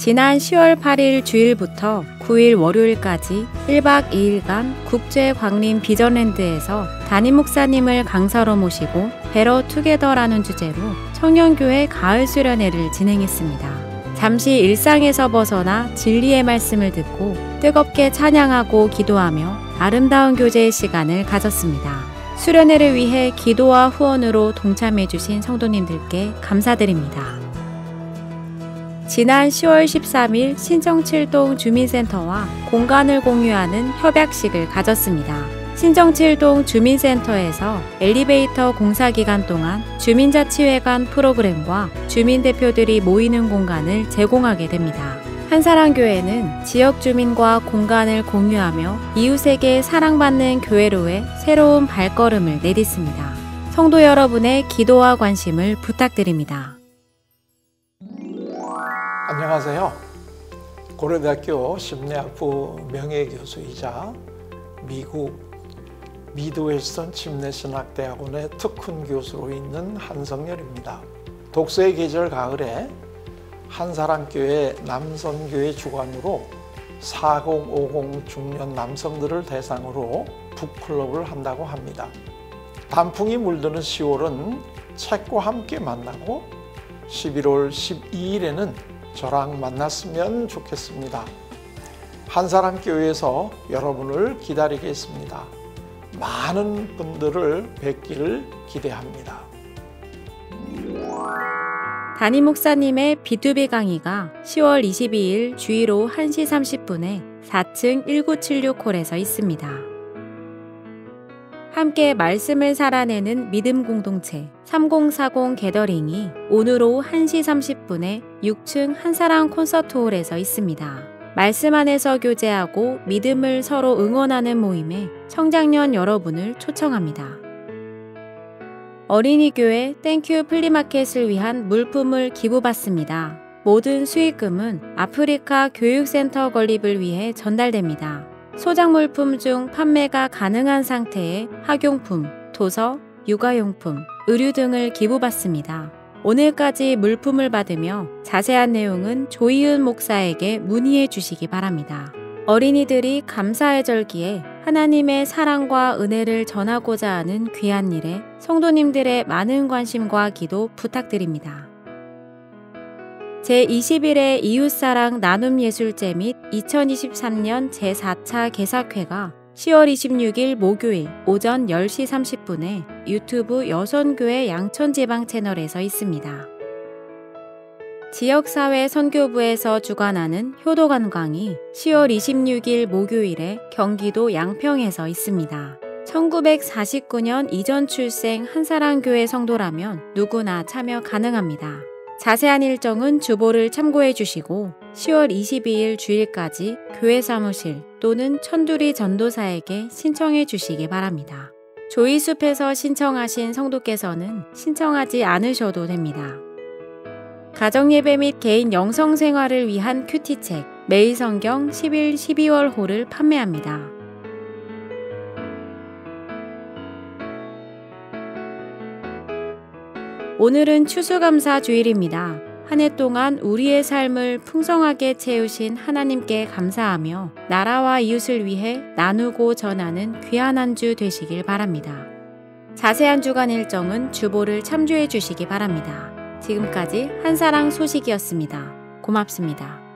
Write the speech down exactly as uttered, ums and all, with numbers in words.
지난 시월 팔일 주일부터 구일 월요일까지 일박 이일간 국제광림 비전랜드에서 담임 목사님을 강사로 모시고 베러 투게더라는 주제로 청년교회 가을 수련회를 진행했습니다. 잠시 일상에서 벗어나 진리의 말씀을 듣고 뜨겁게 찬양하고 기도하며 아름다운 교제의 시간을 가졌습니다. 수련회를 위해 기도와 후원으로 동참해주신 성도님들께 감사드립니다. 지난 시월 십삼일 신정칠동 주민센터와 공간을 공유하는 협약식을 가졌습니다. 신정칠동 주민센터에서 엘리베이터 공사 기간 동안 주민자치회관 프로그램과 주민대표들이 모이는 공간을 제공하게 됩니다. 한사랑교회는 지역 주민과 공간을 공유하며 이웃에게 사랑받는 교회로의 새로운 발걸음을 내딛습니다. 성도 여러분의 기도와 관심을 부탁드립니다. 안녕하세요. 고려대학교 심리학부 명예교수이자 미국 미드웨스턴 침례신학대학원의 특훈 교수로 있는 한성열입니다. 독서의 계절 가을에 한사랑교회 남선교회 주관으로 사십, 오십 중년 남성들을 대상으로 북클럽을 한다고 합니다. 단풍이 물드는 시월은 책과 함께 만나고 십일월 십이일에는 저랑 만났으면 좋겠습니다. 한사랑교회에서 여러분을 기다리겠습니다. 많은 분들을 뵙기를 기대합니다. 담임 목사님의 비투비 강의가 시월 이십이일 주일 오후 한시 삼십분에 사층 일구칠육 홀에서 있습니다. 함께 말씀을 살아내는 믿음 공동체 삼공사공 게더링이 오늘 오후 한시 삼십분에 육층 한사랑 콘서트홀에서 있습니다. 말씀 안에서 교제하고 믿음을 서로 응원하는 모임에 청장년 여러분을 초청합니다. 어린이교회 땡큐 플리마켓을 위한 물품을 기부받습니다. 모든 수익금은 아프리카 교육센터 건립을 위해 전달됩니다. 소장 물품 중 판매가 가능한 상태의 학용품, 도서, 육아용품, 의류 등을 기부받습니다. 오늘까지 물품을 받으며 자세한 내용은 조이은 목사에게 문의해 주시기 바랍니다. 어린이들이 감사의 절기에 하나님의 사랑과 은혜를 전하고자 하는 귀한 일에 성도님들의 많은 관심과 기도 부탁드립니다. 제이십일회 이웃사랑 나눔예술제 및 이천이십삼년 제사차 개사회가 시월 이십육일 목요일 오전 열시 삼십분에 유튜브 여선교회 양천지방 채널에서 있습니다. 지역사회 선교부에서 주관하는 효도관광이 시월 이십육일 목요일에 경기도 양평에서 있습니다. 천구백사십구년 이전 출생 한사랑교회 성도라면 누구나 참여 가능합니다. 자세한 일정은 주보를 참고해 주시고 시월 이십이일 주일까지 교회 사무실 또는 천두리 전도사에게 신청해 주시기 바랍니다. 조이숲에서 신청하신 성도께서는 신청하지 않으셔도 됩니다. 가정예배 및 개인 영성생활을 위한 큐티책 매일성경 십일, 십이월 호를 판매합니다. 오늘은 추수감사 주일입니다. 한 해 동안 우리의 삶을 풍성하게 채우신 하나님께 감사하며 나라와 이웃을 위해 나누고 전하는 귀한 한 주 되시길 바랍니다. 자세한 주간 일정은 주보를 참조해 주시기 바랍니다. 지금까지 한사랑 소식이었습니다. 고맙습니다.